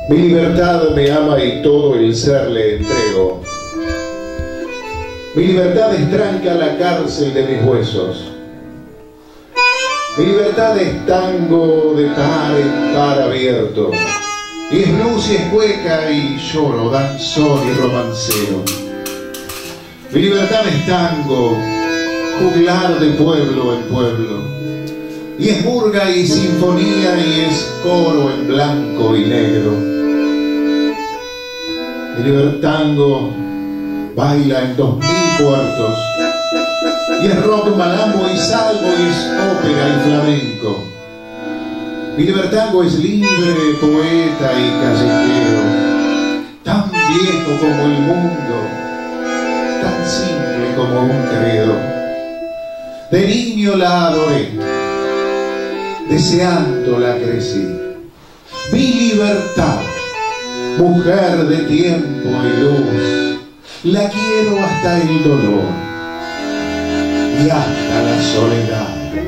Mi libertad me ama y todo el ser le entrego. Mi libertad estranca la cárcel de mis huesos. Mi libertad es tango de par en par abierto. Y es blues y es cueca y lloro, danzón y romancero. Mi libertad es tango, juglar de pueblo en pueblo. Y es murga y sinfonía y es coro en blanco y negro. Mi libertango baila en 2000 puertos. Y es rock, malambo y salvo y es ópera y flamenco. Mi libertango es libre, poeta y callejero. Tan viejo como el mundo, tan simple como un credo. De niño la adoré, deseándola crecí. Mi libertad, mujer de tiempo y luz, la quiero hasta el dolor y hasta la soledad.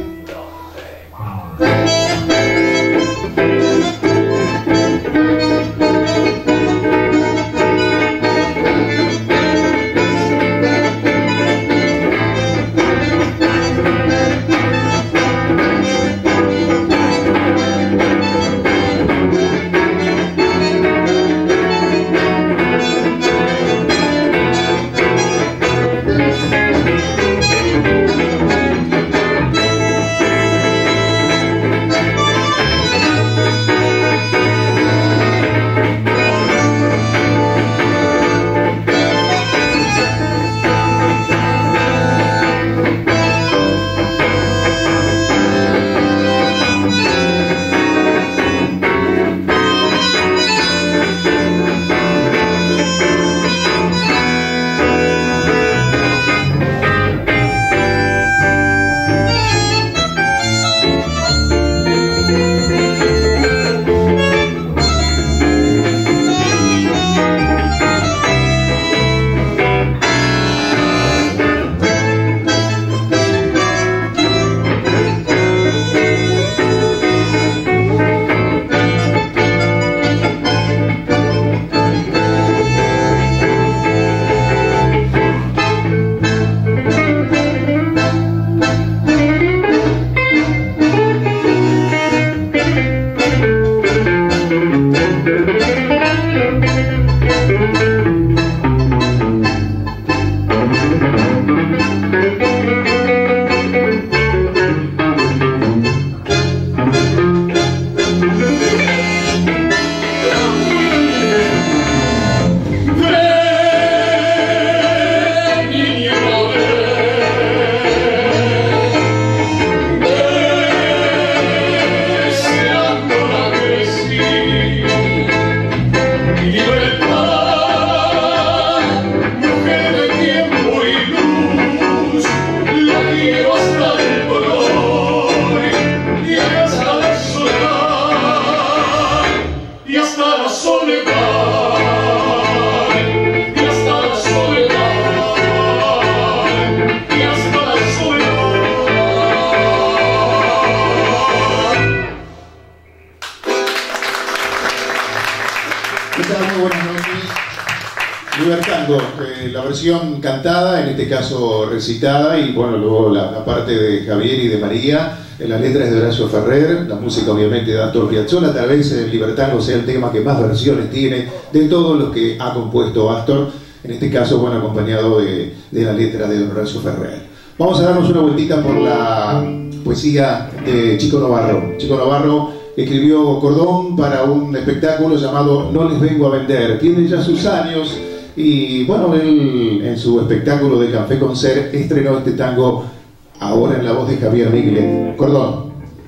Libertango, la versión cantada, en este caso recitada, y bueno, luego la parte de Javier y de María, las letras de Horacio Ferrer, la música obviamente de Astor Piazzolla. Tal vez el Libertango sea el tema que más versiones tiene de todos los que ha compuesto Astor, en este caso, bueno, acompañado de la letra de Horacio Ferrer. Vamos a darnos una vueltita por la poesía de Chico Novarro. Chico Novarro escribió Cordón para un espectáculo llamado No les vengo a vender. Tiene ya sus años. Y bueno, él en su espectáculo de Café con Ser estrenó este tango ahora en la voz de Javier Miglet. Cordón.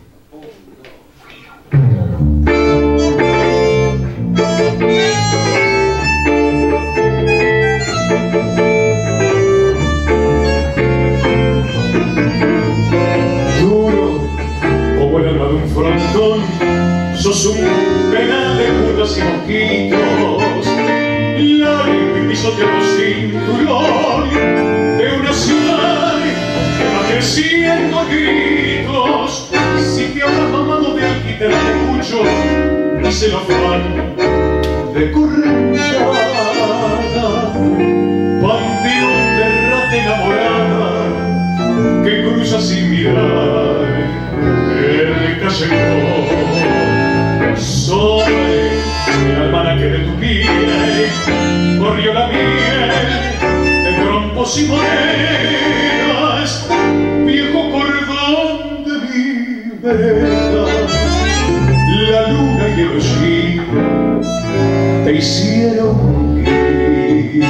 Duro como el alma de un frontón, sos un penal de putas y mosquitos. Largo y pisoteado cinturón de una ciudad que va creciendo a gritos. Si te habrás mamado de alquiler de mucho, díselo Juan, de correntada, panteón de rata enamorada que cruza sin mirar el callejón. Sobre el almanaque de tu piel corrió la miel de trompos y monedas, viejo cordón de mi vereda. La luna y el hollín te hicieron gris.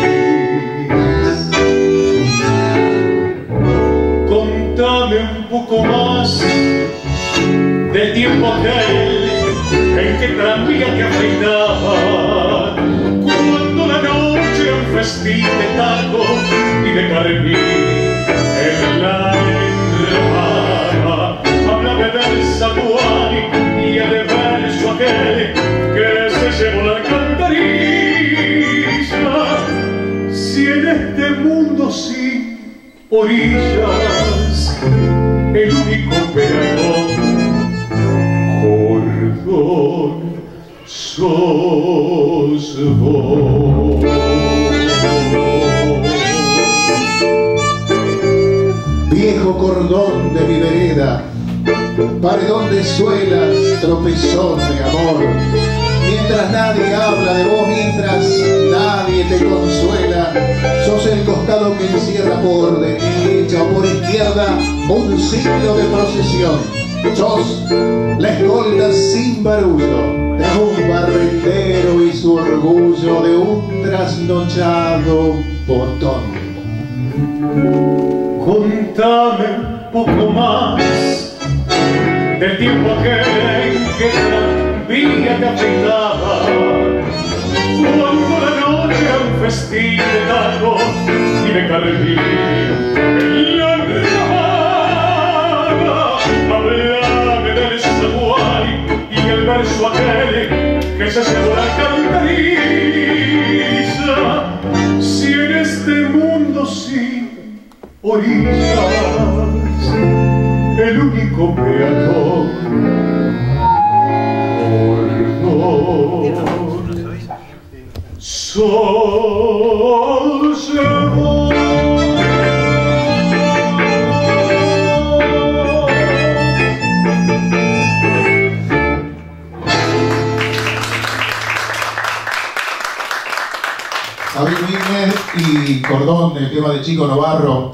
Contame un poco más del tiempo aquel en que tranvía te afeitaba, cuando la noche era un festín de taco y de carmín en la enramada. Háblame del zaguán y el verso aquel que se llevó la alcantarilla. Si en este mundo sin orillas el único peatón cordón sos vos. Viejo cordón de mi vereda, paredón de suelas, tropezón de amor. Mientras nadie habla de vos, mientras nadie te consuela, sos el costado que encierra por derecha o por izquierda un signo de procesión. Sos la escolta sin barullo de un barrendero y su orgullo de un trasnochado botón. Contame un poco más del tiempo aquel en que tranvía te afeitaba, cuando la noche era un festín de taco y de carmín en la enramada. Hablame del zaguán y el verso aquel que se llevó la alcantarilla. Si en este mundo sin orillas el único peatón cordón sos vos. Javier Wigner y Cordón, el tema de Chico Novarro.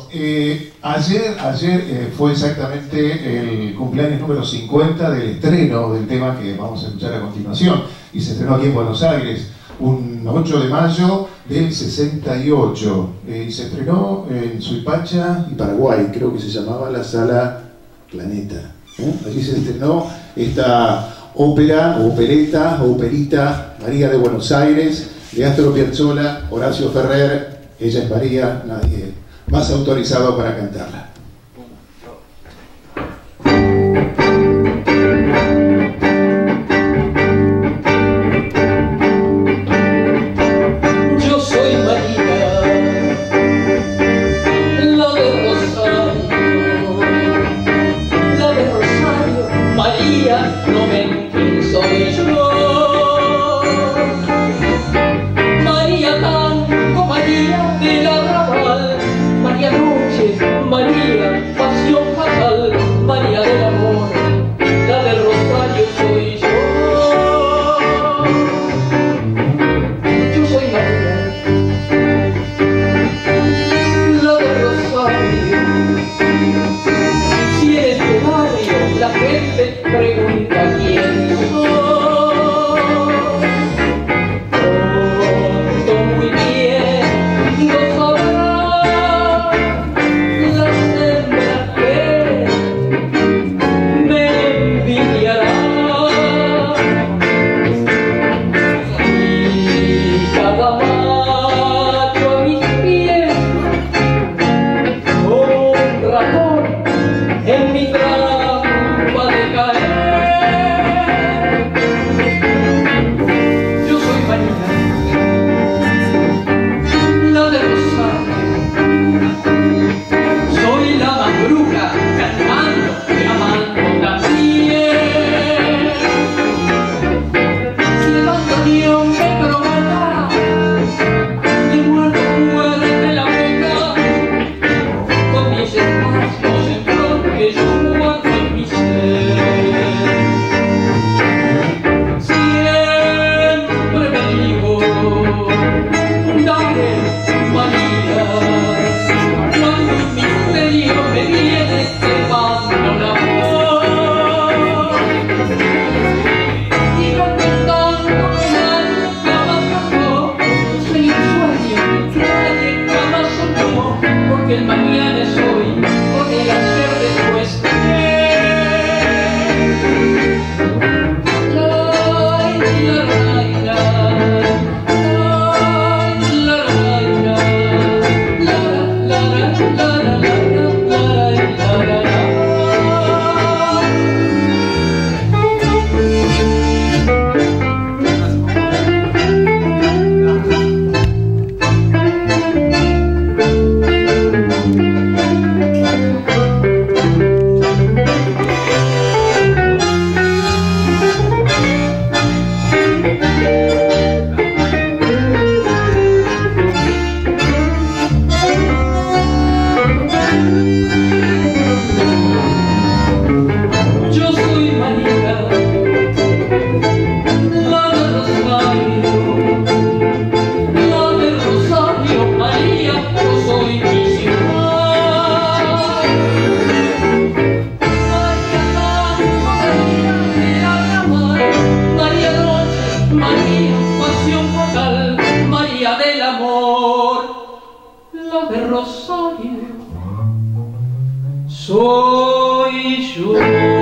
Ayer fue exactamente el cumpleaños número 50 del estreno del tema que vamos a escuchar a continuación, y se estrenó aquí en Buenos Aires un 8 de mayo del 68, y se estrenó en Suipacha y Paraguay, creo que se llamaba la Sala Planeta. Allí se estrenó esta ópera, o opereta, o operita María de Buenos Aires, de Astor Piazzolla, Horacio Ferrer. Ella es María, nadie más autorizado para cantarla. Yo soy María, la de Rosario, María, no ven quién soy yo. María del arrabal, María Noche, María María, pasión fatal, María del amor, la de Rosario, soy yo.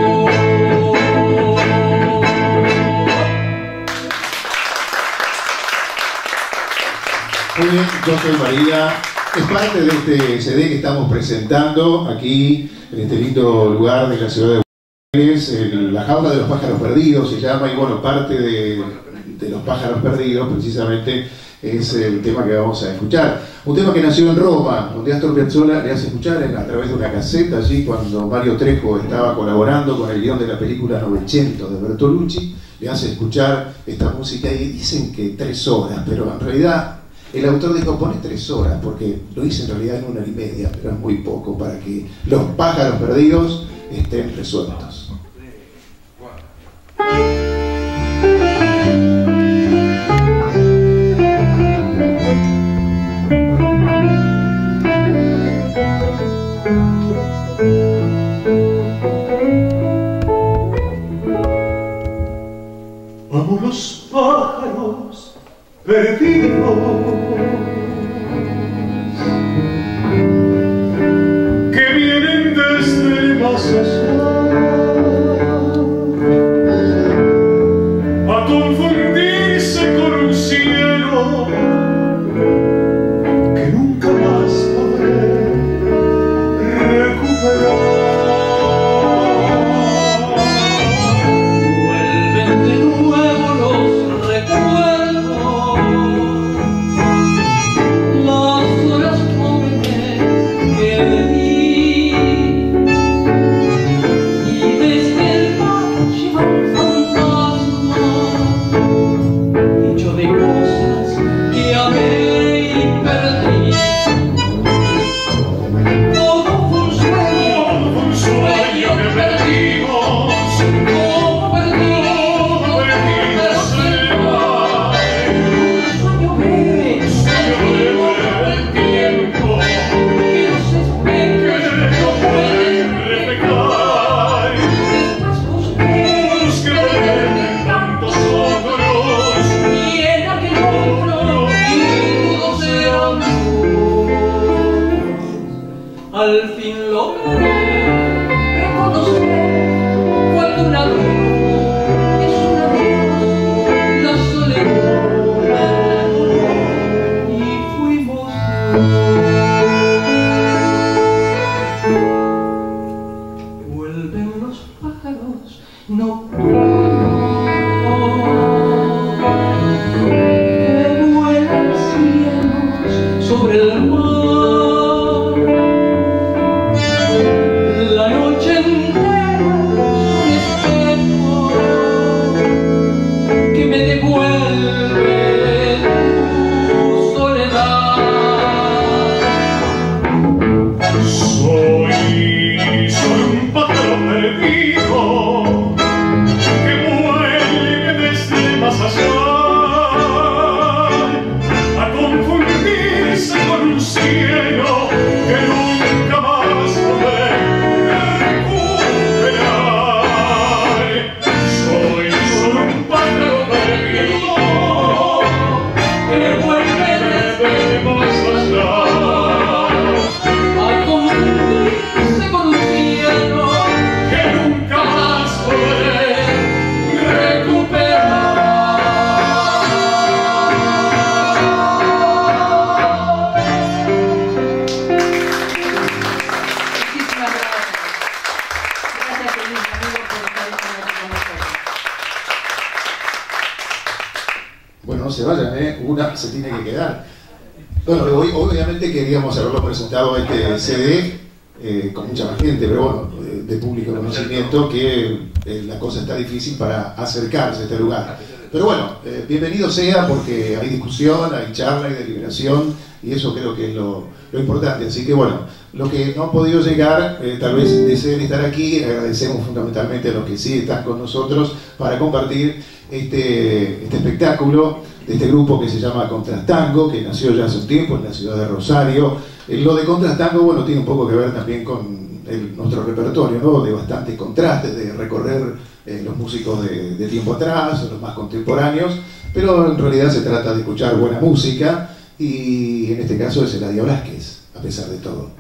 Muy bien, yo soy María. Es parte de este CD que estamos presentando aquí, en este lindo lugar de la ciudad de Buenos Aires, La jaula de los pájaros perdidos se llama, y bueno, parte de los pájaros perdidos precisamente es el tema que vamos a escuchar. Un tema que nació en Roma, donde Astor Piazzolla le hace escuchar a través de una caseta, allí cuando Mario Trejo estaba colaborando con el guión de la película Novecento de Bertolucci, le hace escuchar esta música y dicen que 3 horas, pero en realidad el autor dijo, pone 3 horas, porque lo hice en realidad en 1 hora y media, pero es muy poco para que los pájaros perdidos estén resueltos. Vamos los pájaros perdidos que vienen desde el más allá a confundirse con un cielo que nunca más podré recuperar. Vuelven de nuevo los recuerdos, las horas jóvenes que viví, y desde el mar lleva un fantasma hecho de cosas que amé y perdí. Todo fue un sueño que perdimos, como perdimos el mar. Un sueño breve, el tiempo, que los espejos no pueden reflejar. Después busqué en tantos otros, y en aquel otro, y todos eran luz. Al fin logré reconocer cuando un adiós es un adiós, la soledad, y fuimos dos. Vuelven los pájaros nocturnos que vuelan cielos sobre el mar. La noche entera es un espejo que me devuelve tu soledad. Soy un pájaro perdido que vuelve desde más allá a confundirse con un cielo que nunca más podré recuperar. Soy solo un pájaro perdido que vuelve desde más allá A confundirse con un cielo que nunca más podré recuperar. Muchísimas gracias. Gracias, queridos amigos, por estar esta noche con nosotros. Bueno, no se vayan, una se tiene que quedar. Bueno, hoy obviamente queríamos haberlo presentado este CD con mucha más gente, pero bueno, de público conocimiento, que la cosa está difícil para acercarse a este lugar. Pero bueno, bienvenido sea, porque hay discusión, hay charla, hay deliberación, y eso creo que es lo importante. Así que bueno, los que no han podido llegar, tal vez deseen estar aquí. Agradecemos fundamentalmente a los que sí están con nosotros para compartir este espectáculo de este grupo que se llama Contrastango, que nació ya hace un tiempo en la ciudad de Rosario. Lo de Contrastango, bueno, tiene un poco que ver también con nuestro repertorio, ¿no? De bastantes contrastes, de recorrer los músicos de tiempo atrás, los más contemporáneos, pero en realidad se trata de escuchar buena música y en este caso es Eladia Blasquez, a pesar de todo.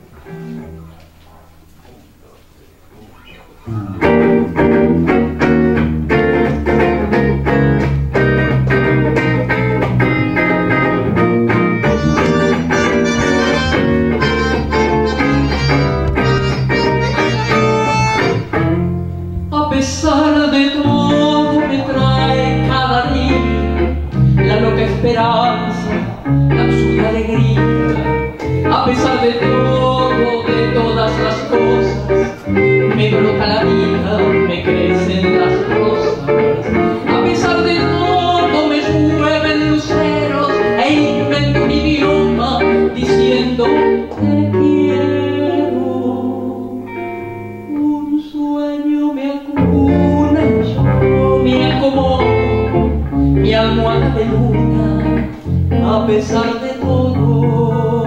A pesar de todo me trae cada día la loca esperanza, la absurda alegría. A pesar de todo, de todas las cosas, me brota la vida, me crecen las rosas. A pesar de todo me llueven luceros e invento un idioma diciendo te quiero. Un sueño me acuna y yo me acomodo, mi almohada de luna, a pesar de todo.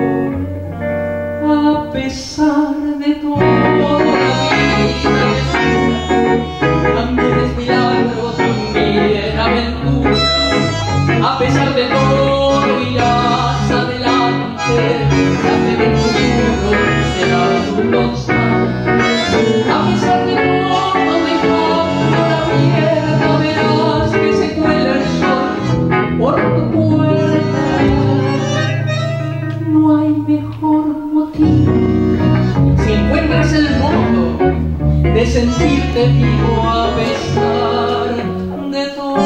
A pesar de todo, la vida también es milagros, también aventuras. A pesar de todo irás adelante, la fe del futuro será tu constante. A pesar de todo, dejando la abierta, verás que se cuela el sol por tu puerta. No hay mejor motivo si encuentras el modo de sentirte vivo a pesar de todo.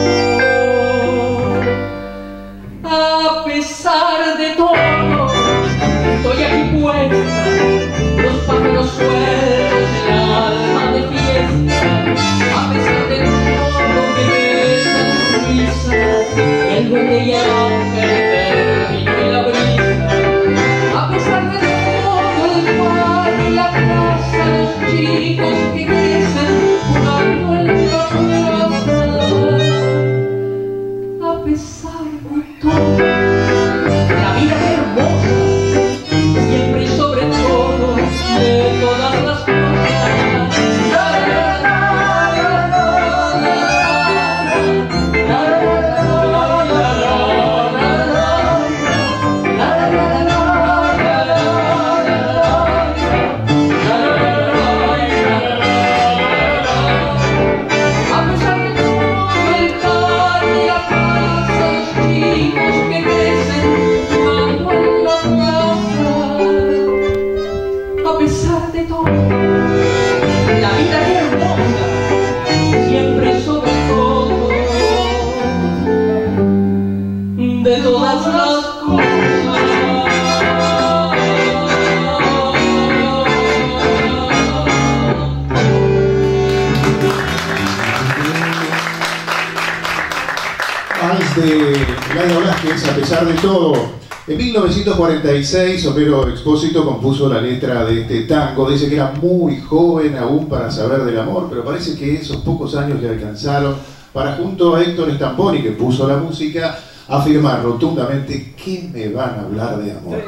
A pesar de todo, estoy aquí puesta, los pájaros sueltos, el alma de fiesta. A pesar de todo, me besan tus risas, el duende y el ángel, el vino y la brisa. A pesar de todo, el pan y la casa, los chicos que crecen jugando en la plaza. A pesar de todo, la vida es hermosa, siempre y sobre todo, de todas las cosas. De Eladia Blasquez, a pesar de todo. En 1946, Homero Expósito compuso la letra de este tango. Dice que era muy joven aún para saber del amor, pero parece que esos pocos años le alcanzaron para, junto a Héctor Stamponi, que puso la música, afirmar rotundamente que me van a hablar de amor.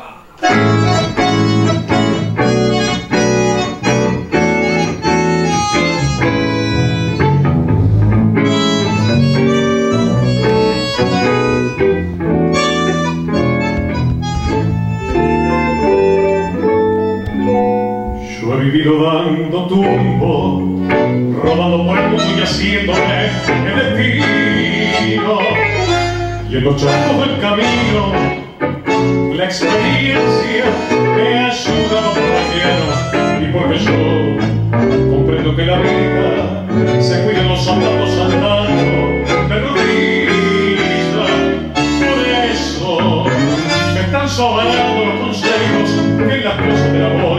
Dando tumbo, rodando por el mundo y haciéndome el destino. Y en los charcos del camino, la experiencia me ha ayudado por la y porque yo comprendo que la vida se cuida en los zapatos andando de rodillas. Por eso me están sobrando los consejos que en las cosas del amor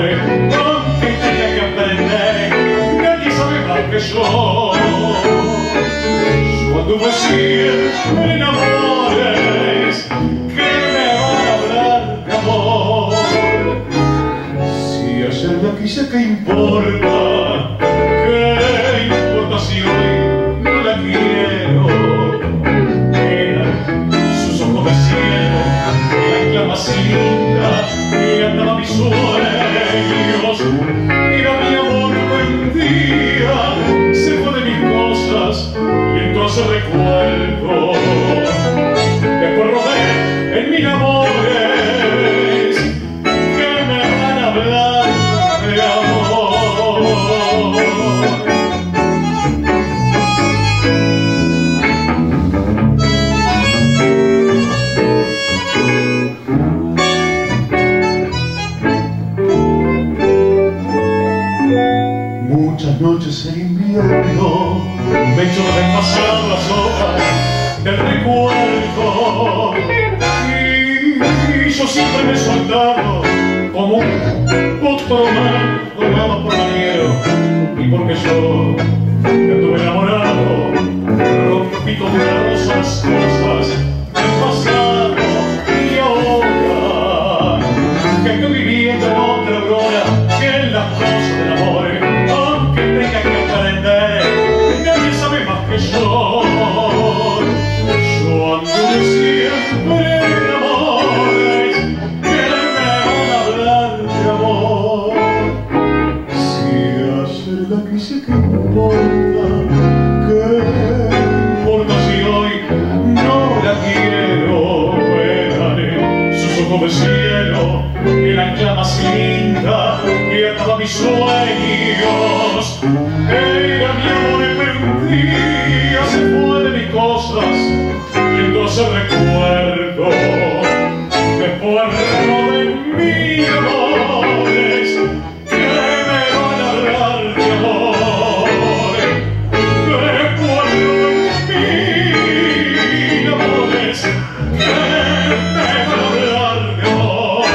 nadie sabe más que yo. Yo anduve siempre en amores que me van a hablar de amor. Si ayer la quise, ¿qué importa? ¿Qué importa si hoy no la quiero? Eran sus ojos de cielo, la isla más linda que andaba mis sueños. Era mi amor, buen día, se fue de mis cosas y entonces recuerdo vuelto. Después rodé en mil amores que me van a hablar de amor. Muchas noches en invierno me echo de pasar las horas del recuerdo y yo siempre me he soltado como un potro tomado por la nieve, y porque yo estuve enamorado rompí con las cosas del pasado, y ahora que estoy viviendo en otra aurora que en las cosas del amor, aunque tenga que aprender, nadie sabe más que yo ando siempre en amores que me van a hablar de amor. Si ayer la quise, ¿qué importa? ¿Qué importa si hoy no la quiero? Veré sus ojos de cielo, eran la más linda que ataba mis sueños. Era mi amor, pero un día se fue de mis cosas, y entonces recuerdo, después de mil amores que me van a hablar de amor. Recuerdo mil amores que me van a hablar de amor.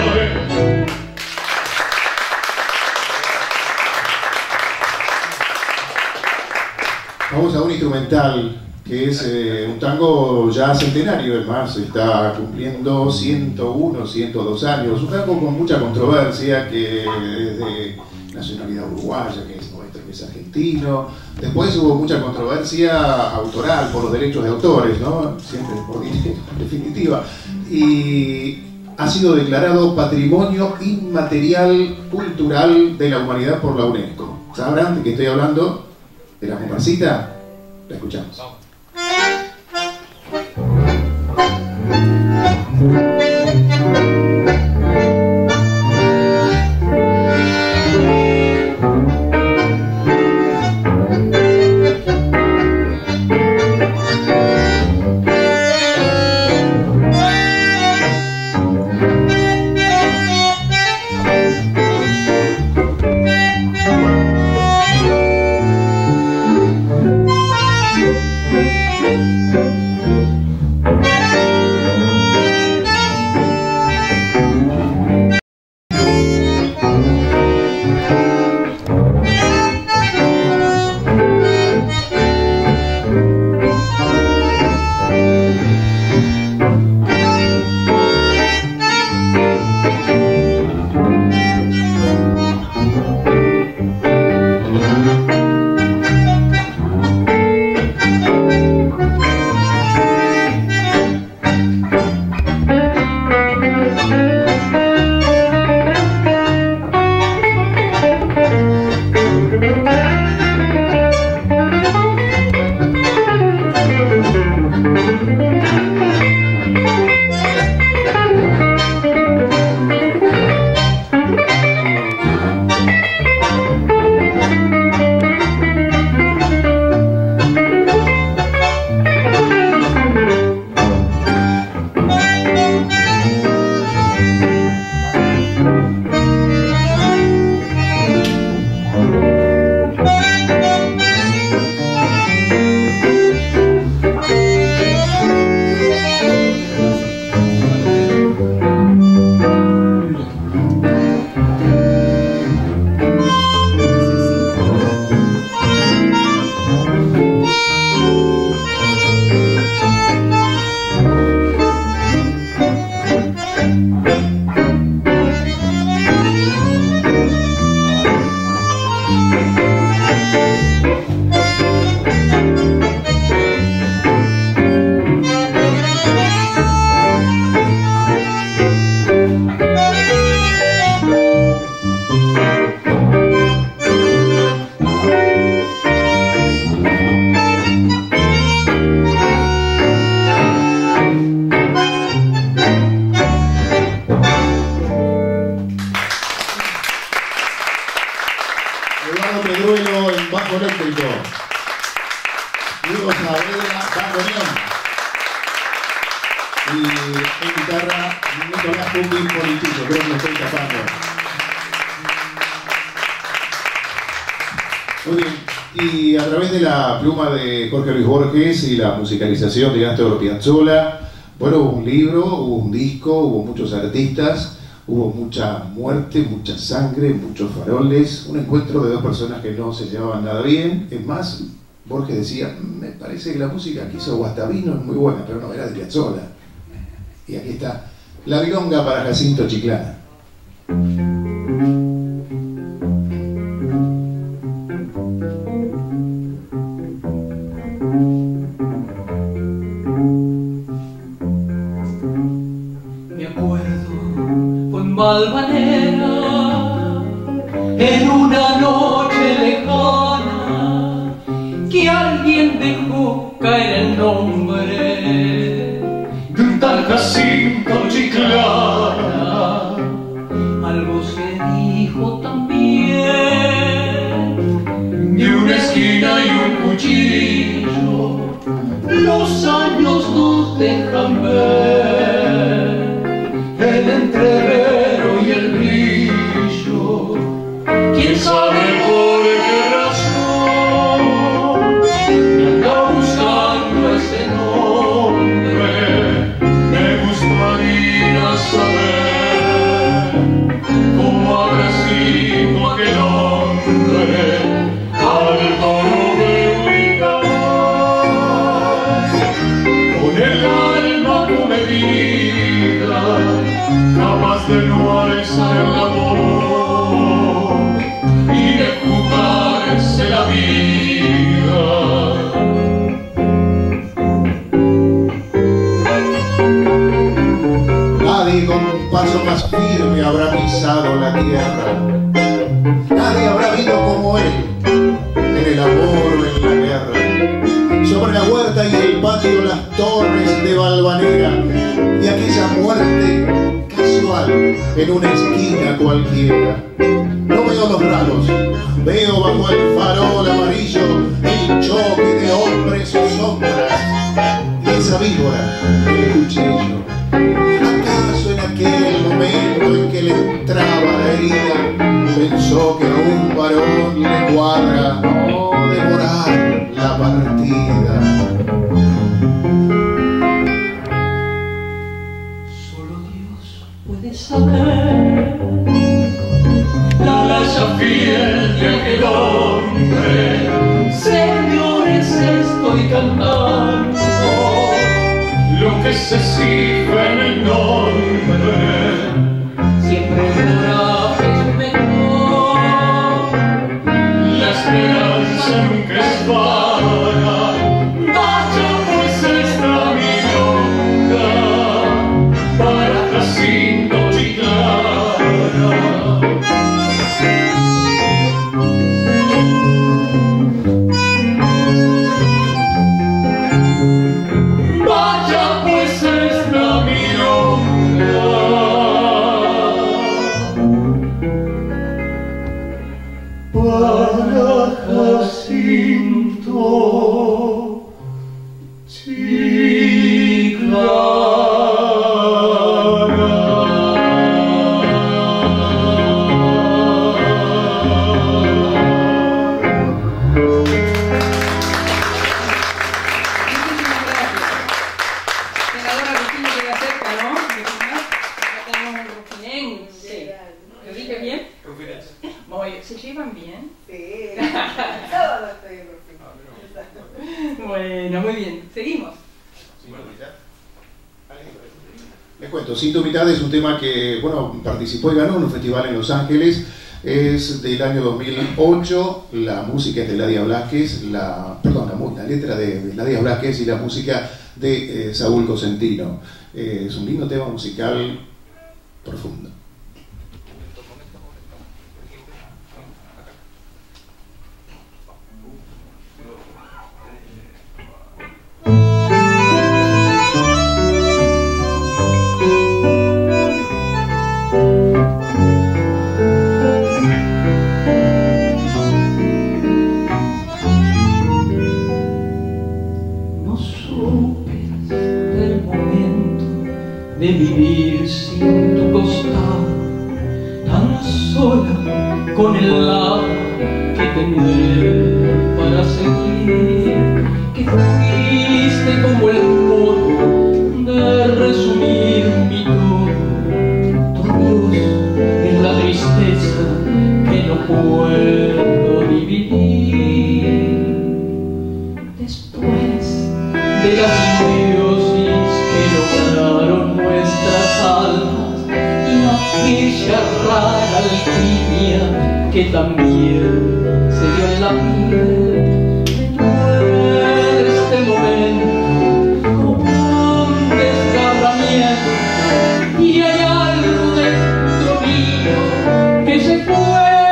Vamos a un instrumental que es un tango ya centenario, además está cumpliendo 101, 102 años, un tango con mucha controversia, que es de nacionalidad uruguaya, que es nuestro, que es argentino. Después hubo mucha controversia autoral por los derechos de autores, ¿no? Siempre por definitiva. Y ha sido declarado Patrimonio Inmaterial Cultural de la Humanidad por la UNESCO. ¿Sabrán de qué estoy hablando? ¿De la comparsita? La escuchamos. bandoneón. Y en guitarra, Nicolás Pupi Politico, creo que me estoy tapando. Muy bien. Y a través de la pluma de Jorge Luis Borges y la musicalización de Astor Piazzolla, bueno, hubo un libro, hubo un disco, hubo muchos artistas, hubo mucha muerte, mucha sangre, muchos faroles, un encuentro de dos personas que no se llevaban nada bien. Es más, Borges decía, me parece que la música que hizo Guastavino es muy buena, pero no, era de Piazzolla. Y aquí está, La Milonga para Jacinto Chiclana. Valvanera, en una noche lejana, que alguien dejó caer el nombre de un tal Jacinto Chiclana. Algo se dijo también de una esquina y un cuchillo. Los años nos dejan ver el entrevero y el brillo. ¿Quién sabe por qué razón me anda buscando ese nombre? Me gustaría saber cómo habrá sido aquel hombre al noble ubicado, con el alma comedida, capaz de no alzar la voz y de jugarse la vida. Nadie con un paso más firme habrá pisado la tierra. Nadie habrá visto como él, en el amor o en la guerra. Sobre la huerta y el patio, las torres de Valvanera, y aquella muerte casual en una esquina cualquiera. No veo los raros, veo bajo el farol amarillo el choque de hombres o sombras y esa víbora, el cuchillo. ¿Acaso en aquel momento en que le entraba la herida pensó que a un varón le cuadra no devorar la partida? Puede saber la laza fiel de aquel hombre. Señores, estoy cantando lo que se cifra en el nombre. Siempre el coraje es mejor, La esperanza nunca es vana. Vaya pues esta milonga para Jacinto Chiclana. Vaya pues esta milonga para Jacinto Senadora Rufino llega cerca, ¿no? Acá tenemos un rufinense. ¿Lo dije bien? Muy bien. ¿Se llevan bien? Sí, sábado estoy en Rufino. Bueno, muy bien. Seguimos. Les cuento, Sin tu mitad es un tema que, bueno, participó y ganó en un festival en Los Ángeles. Es del año 2008, la música es de Ladia Blasquez, la letra de Ladia Blasquez y la música de Saúl Cosentino. Es un lindo tema musical profundo. no supes del momento de vivir sin tu costado, tan sola con el lado que tendré para seguir, que fuiste como el modo de resumir mi todo. Tu Dios es la tristeza que no puedo dividir. Después de la simbiosis que lograron nuestras almas y aquella rara alquimia que también se dio en la piel, recuerda este momento como un desgarramiento y hay algo dentro mío que se fue.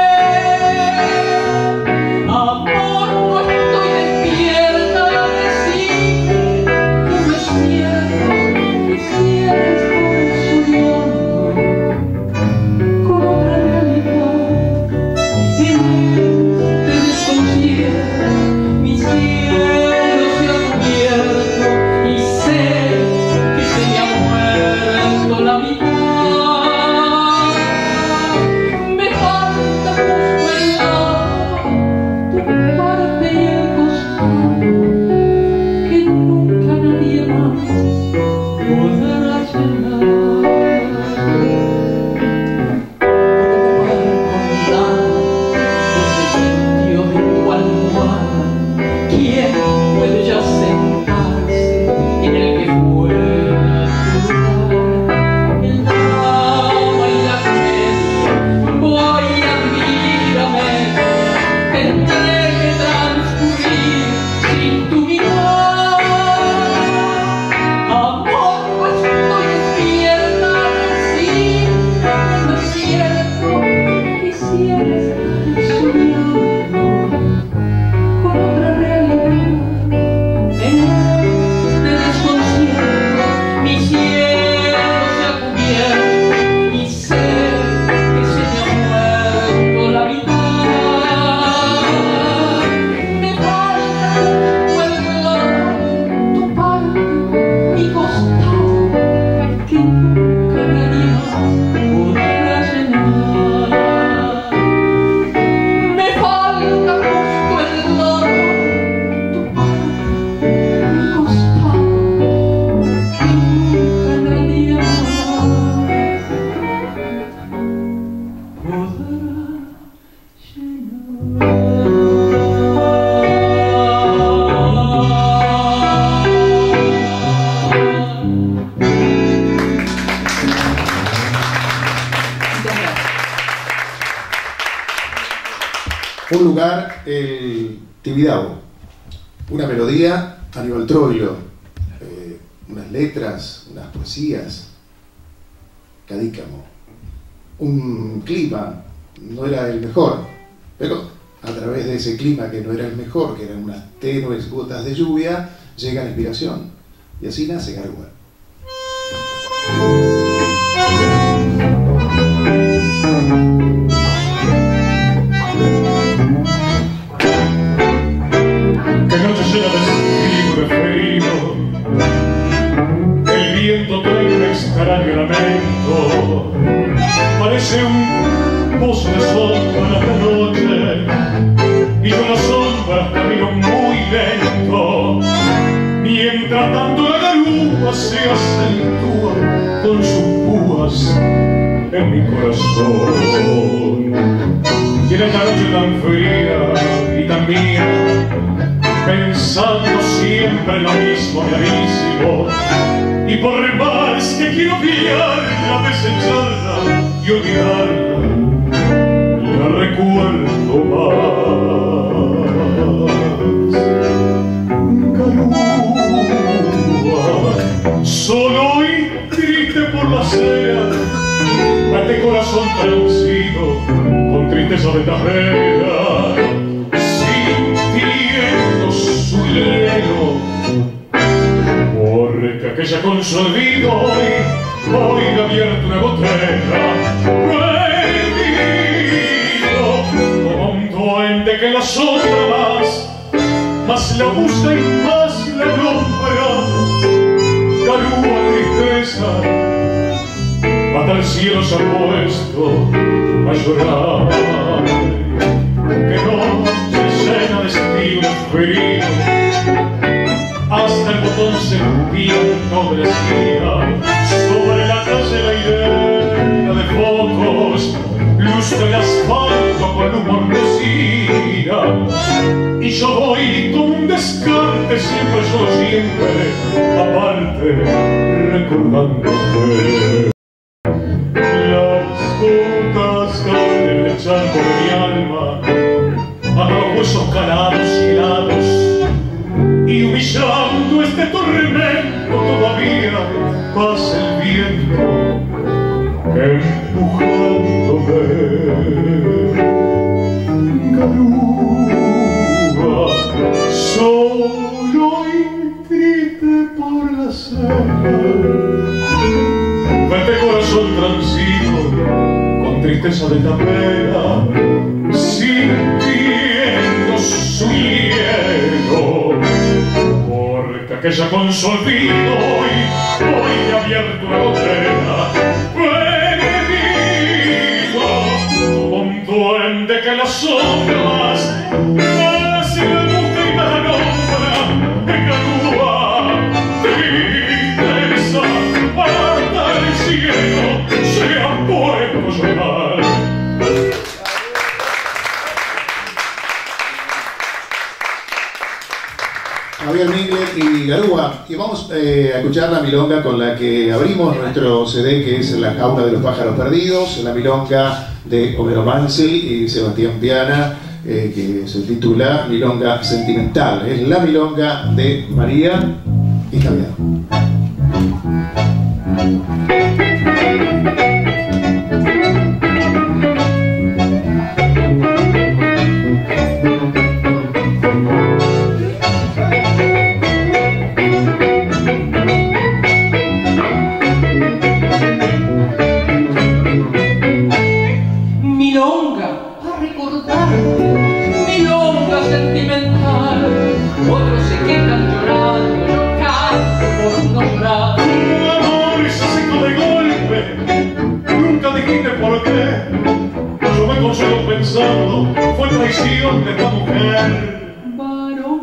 Un lugar, el Tibidabo, una melodía, Aníbal Troilo, unas letras, unas poesías, Cadícamo. Un clima, no era el mejor, pero a través de ese clima que no era el mejor, que eran unas tenues gotas de lluvia, llega la inspiración. Y así nace Garúa. Que noche llena de frío, el viento trae un extraño lamento, parece un pozo de sombras de noche, y yo en las sombras camino muy lento, mientras tanto la garúa se acentúa con sus púas en mi corazón. Y en esta noche tan fría y tan mía, pensando siempre en lo mismo me aviso, y por más que quiero pillarla, desecharla y olvidarla, la recuerdo más. Garúa, solo y triste por la acera, este corazón transido con tristeza de tajera, sintiendo su hielo, porque aquella con su olvido hoy le ha abierto una botella, prohibido, como un duende que la sombra más la busca y más la nombra. cielo se ha puesto a llorar. Que noche llena de estío frío, hasta el botón se hundía en doble esquina. Sobre la calle la hilera de focos lustra el asfalto con humor de cira. Y yo voy con un descarte, siempre yo siempre aparte, recordándote. Las gotas caen en el charco de mi alma, a los huesos calados y helados, y humillando este tormento todavía pasa el viento empujándome. Garúa, solo y triste por la cena, vete corazón transido con tristeza de tapera, sintiendo su hielo, porque aquella con su olvido hoy ha abierto una gotera. Benedito, un duende que las sombras hace la busca y la nombra, de Garúa, tristeza, hasta el cielo se ha puesto a llorar. Javier Minglet y Garúa, y vamos a escuchar la milonga con la que abrimos nuestro CD, que es La Jaula de los Pájaros Perdidos, la milonga de Homero Mansell y Sebastián Piana, que se titula Milonga Sentimental. Es la milonga de María y Javier. Otros se quedan llorando, yo canto por no llorar. Tu amor se secó de golpe, nunca dijiste por qué. Yo me consuelo pensando, fue traición de esta mujer. Varón,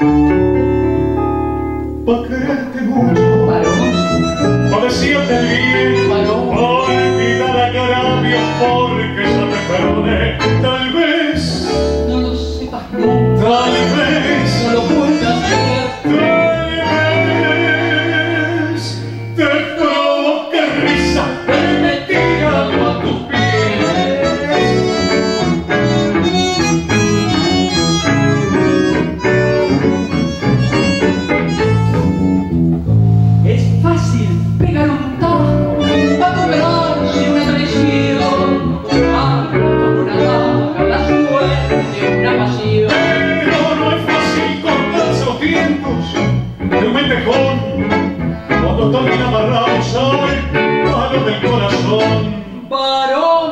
Pa' quererte mucho, varón, pa' decirte el bien, varón, olvidar agravios porque ya te perdoné. Tal vez, no lo sepas nunca, tal vez, no lo puedas creer. tal vez te provoque risa verme tirado a tus pies. Es fácil pegar un tajo para cobrarse una traición, como una daga la suerte de una pasión. Pero no es fácil cortarse los tiempos de un mentejón cuando están bien amarrados al palo del corazón. Varón,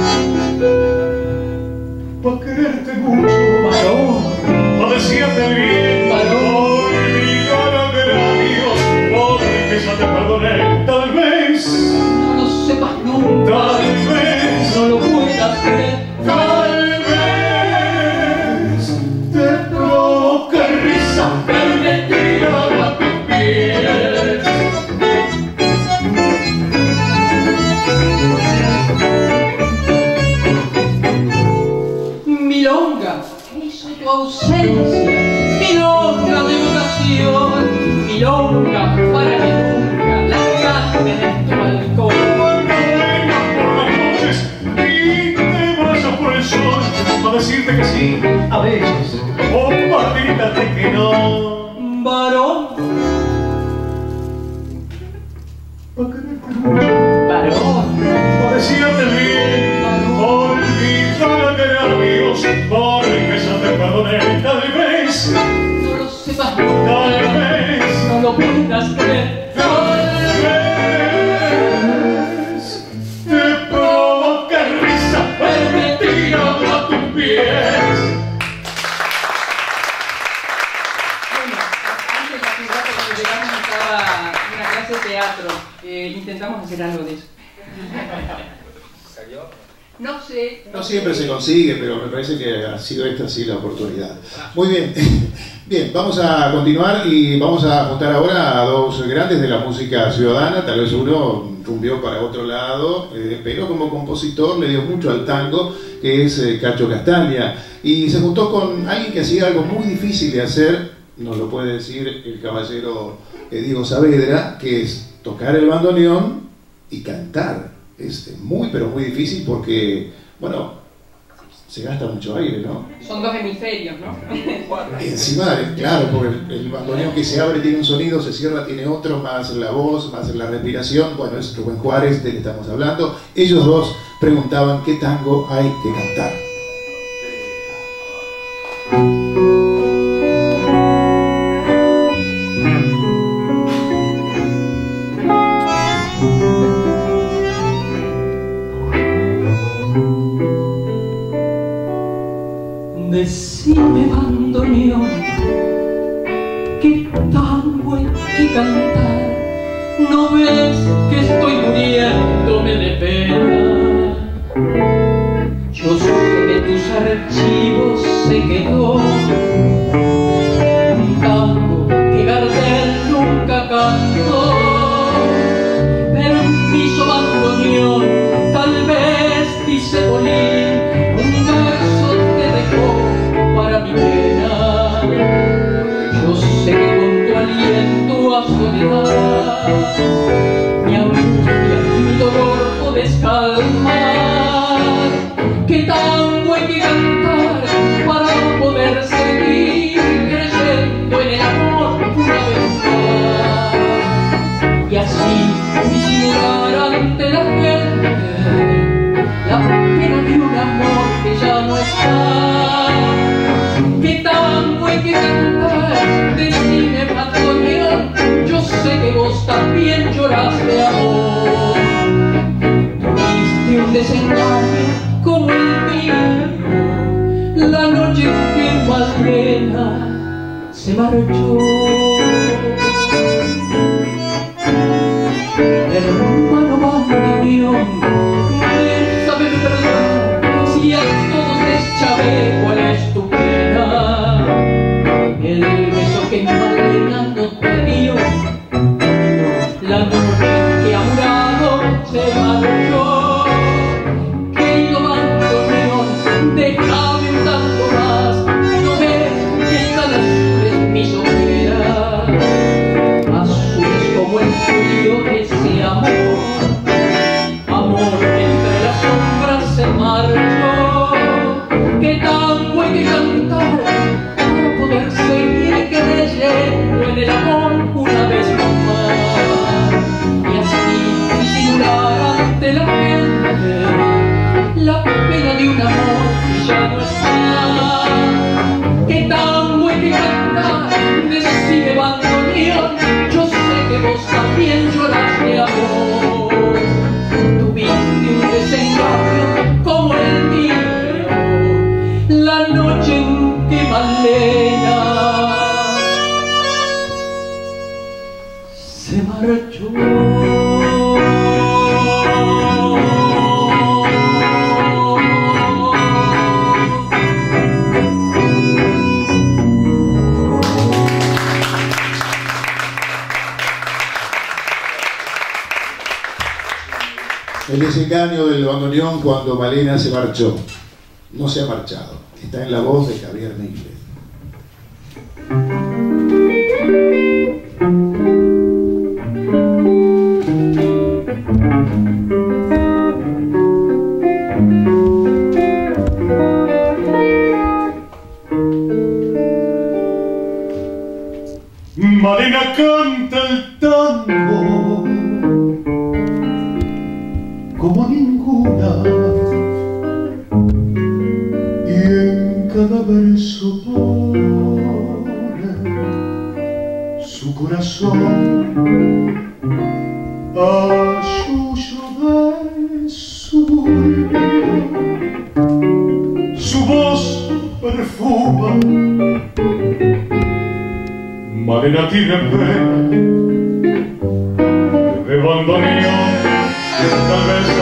Pa' quererte mucho, varón, pa' decirte el bien, olvidar agravios porque ya te perdoné. Tal vez, no lo sepas nunca, tal vez, no lo puedas creer. tal vez te provoque risa verme tirado a tus pies. Milonga, ¿qué hizo tu ausencia? Milonga de vocación, milonga para que nunca la cante en tu balcón. Cuando vengas por las noches y te vayas por el sol, para decirte que sí a veces o para gritarte que no. Varón, Pa' quererte mucho, varón, pa' decirte bien, olvidar agravios porque ya te perdoné. Tal vez, no lo sepas tal nunca, vez, no lo puedas creer. tal vez te provoque risa verme tirado a tus pies. Bueno, antes hace un rato cuando llegamos estaba una clase de teatro. Intentamos hacer algo de eso. No sé. No siempre se consigue, pero me parece que ha sido esta sí la oportunidad. Muy bien. Bien, vamos a continuar y vamos a juntar ahora a dos grandes de la música ciudadana. Tal vez uno rumbió para otro lado, pero como compositor le dio mucho al tango, que es Cacho Castaña. Y se juntó con alguien que hacía algo muy difícil de hacer, nos lo puede decir el caballero Diego Saavedra, que es tocar el bandoneón y cantar. Es muy, pero muy difícil porque, bueno, se gasta mucho aire, ¿no? Son dos hemisferios, ¿no? Encima, claro, porque el bandoneón que se abre tiene un sonido, se cierra tiene otro, más la voz, más la respiración. Bueno, es Rubén Juárez, de que estamos hablando. Ellos dos preguntaban qué tango hay que cantar. Decime, bandoneón, qué tango hay que cantar. ¿No ves que estoy muriéndome de pena? Yo sé que en tus archivos se quedó un tango que Gardel nunca cantó, pero en piso bandoneón tal vez dice Bolín un verso te dejó para mi pena. Yo sé que con tu aliento a soledad mi angustia y mi dolor podés calmar. ¿Qué tango hay que cantar para poder seguir creyendo en el amor una vez más? Y así disimular ante la gente la pena de un amor que ya no está. ¿Qué tango hay que cantar? Decime, bandoneón, yo sé que vos también llorás de amor. Tuviste un desengaño como el mío la noche en que Malena se marchó. Hermano bandoneón, déjame verdad, si a todos les chabé cuál es tu pena. El beso que Malena no te dio la noche en que Amurado se marchó. Querido bandoneón, déjame un tanto más, no ves que tan azul es mi sojera, azules como el frío de ese amor, amor que entre las sombras se marchó. ¿Qué tango hay que cantar para poder seguir creyendo en el amor una vez más? Y así disimular ante la gente la pena de un amor que ya no está. ¿Qué tango hay que cantar? Decime, bandoneón, yo sé que vos también llorás de amor. Tuviste un desengaño como el mío la noche en que Malena se marchó. El desengaño del bandoneón cuando Malena se marchó. No se ha marchado. Está en la voz de Javier Neifeld. Malena canta el tango como ninguna, y en cada verso pone su corazón a suyo de su dueño. Su voz perfuma, Malena tiene pena de bandoneón, tal vez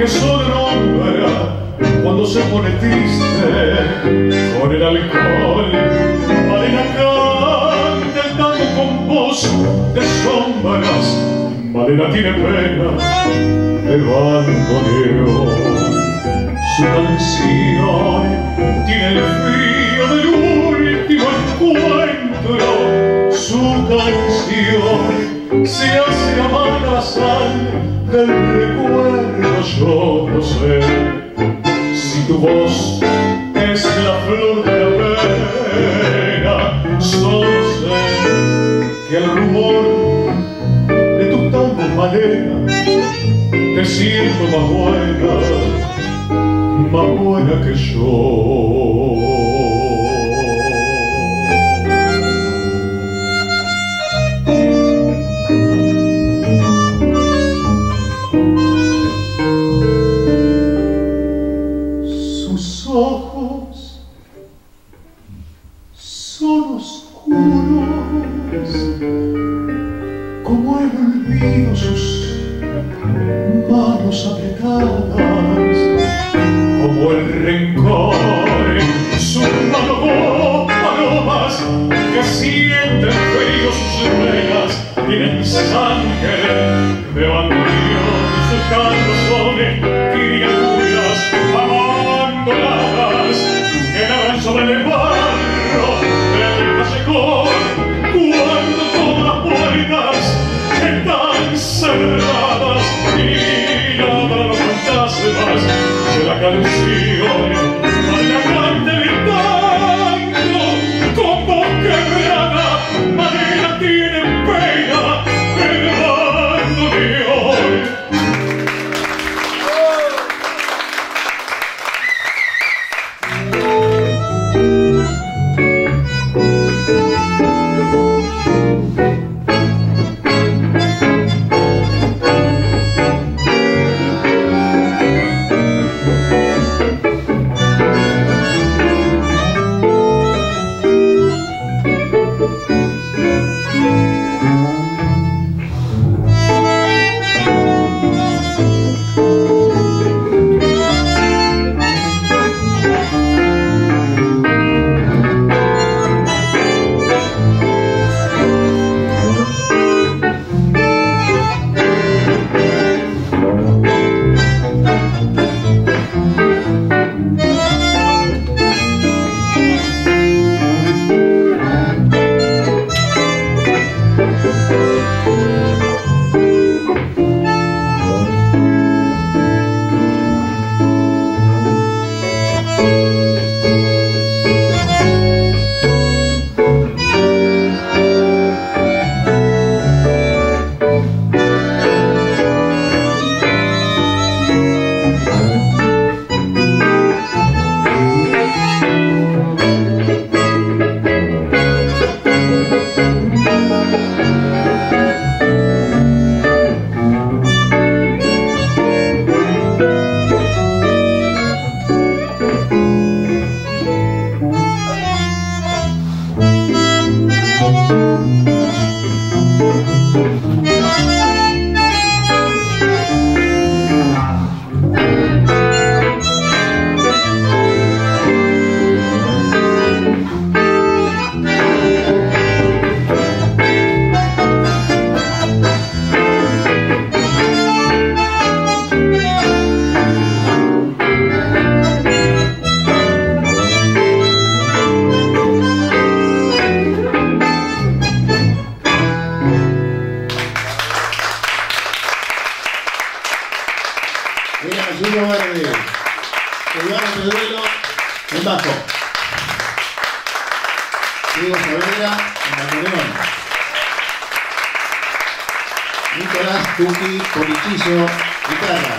que solo nombra cuando se pone triste con el alcohol. Malena canta el tango con voz de sombras. Malena tiene pena de bandoneo. Su canción tiene el frío del último encuentro. Su canción se hace amarga la sal del recuerdo. Yo no sé si tu voz es la flor de la pena. Solo sé que el rumor de tus tangos Malena te siento más buena que yo. Sus ojos son oscuros como el olvido, sus manos apretadas como el rencor, sus manos palomas que sienten frío sus venas, tienen sangre de bandoneón. Sus cantos son criaturas abandonadas que nadan sobre el barro del callejón, cuando todas las puertas están cerradas y ladran los fantasmas de la canción. Malena canta el tango con voz quebrada. Malena tiene pena del bandoneón. Julio Verde, Eduardo Pedruelo en bajo, Diego Saavedra en bandoneón, Nicolás Tuki Polichizo, guitarra.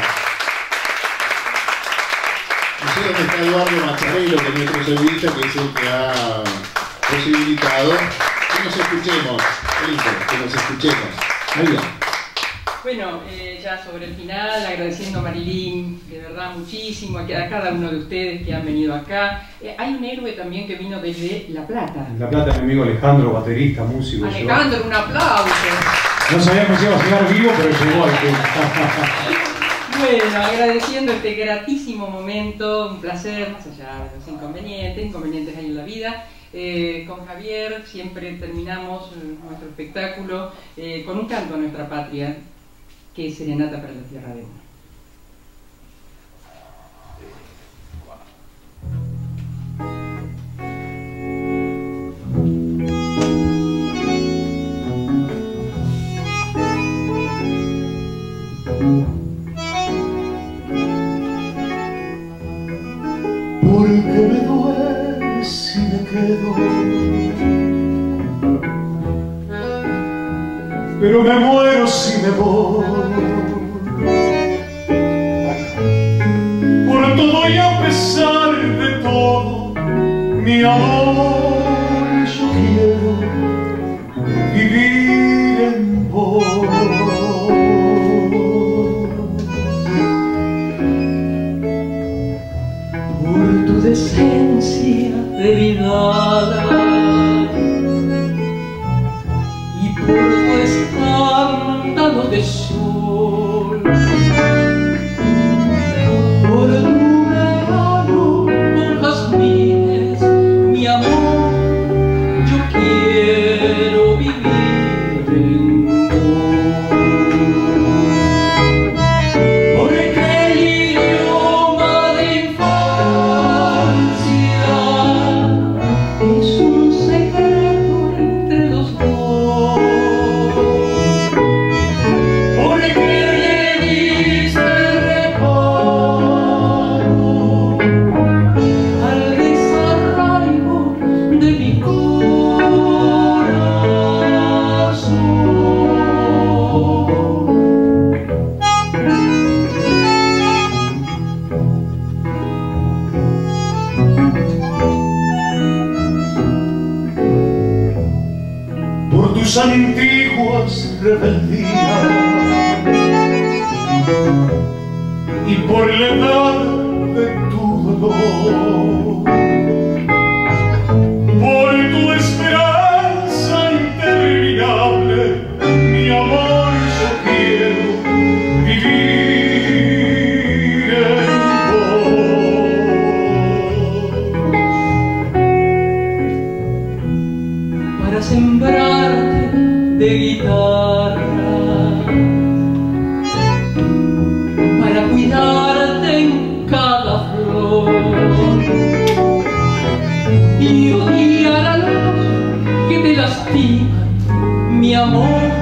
No sé dónde está Eduardo Macharello, que es nuestro solista, que es el que ha posibilitado que nos escuchemos, que nos escuchemos. María. Bueno, ya sobre el final, agradeciendo a Marilyn, de verdad muchísimo, a cada uno de ustedes que han venido acá. Hay un héroe también que vino desde La Plata. La Plata, mi amigo Alejandro, baterista, músico. Alejandro, un aplauso. No sabíamos si iba a llegar vivo, pero llegó al que. Bueno, agradeciendo este gratísimo momento, un placer, más allá de los inconvenientes hay en la vida. Con Javier siempre terminamos nuestro espectáculo con un canto a nuestra patria, que es Serenata para la Tierra de Uno. Porque me duele si me quedo, pero me muero si me voy. Por todo y a pesar de todo, mi amor, yo quiero vivir en vos. Por tu decencia de vidala y por tu escándalo de sol, por tu verano con jazmines, mi amor, yo quiero vivir en vos. Porque el idioma de infancia es un secreto entre los dos. Porque le diste reparo al desarraigo de mi corazón. Por tus antiguas rebeldías y por la edad de tu dolor, por tu esperanza interminable, mi amor, yo quiero vivir en vos. Para sembrarte de guitarra, para cuidarte en cada flor y odiar a los que te lastiman, mi amor.